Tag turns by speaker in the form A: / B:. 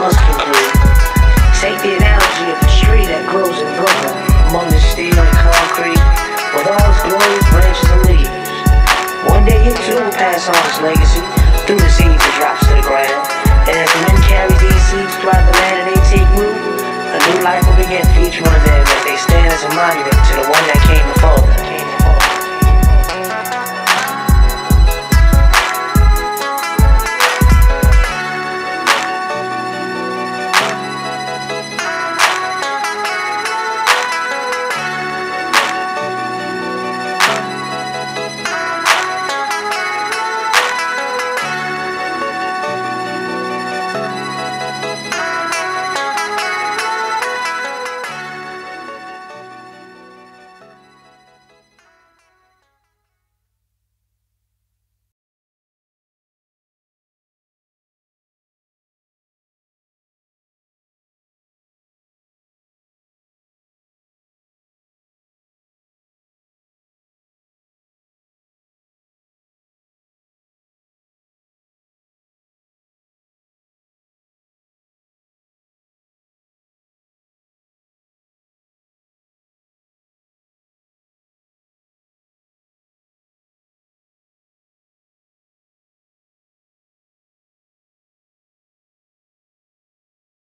A: must conclude. Take the analogy of the tree that grows in Brooklyn, among the steel and concrete, with all its glorious branches and leaves. One day it too will pass on its legacy, through the seeds it drops to the ground. And as the wind carries these seeds throughout the land and they take root, a new life will begin for each one of them as they stand as a monument